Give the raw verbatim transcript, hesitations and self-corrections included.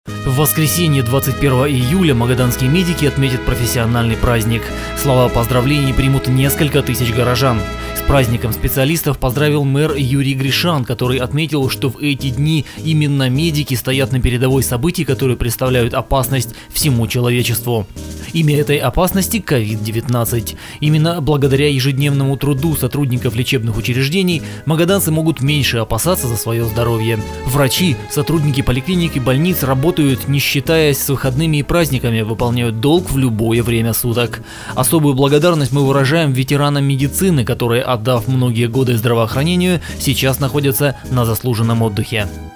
В воскресенье двадцать первого июля магаданские медики отметят профессиональный праздник. Слова поздравлений примут несколько тысяч горожан. С праздником специалистов поздравил мэр Юрий Гришан, который отметил, что в эти дни именно медики стоят на передовой событий, которые представляют опасность всему человечеству. Имя этой опасности – ковид девятнадцать. Именно благодаря ежедневному труду сотрудников лечебных учреждений магаданцы могут меньше опасаться за свое здоровье. Врачи, сотрудники поликлиник и больниц работают, не считаясь с выходными и праздниками, выполняют долг в любое время суток. Особую благодарность мы выражаем ветеранам медицины, которые, отдав многие годы здравоохранению, сейчас находятся на заслуженном отдыхе.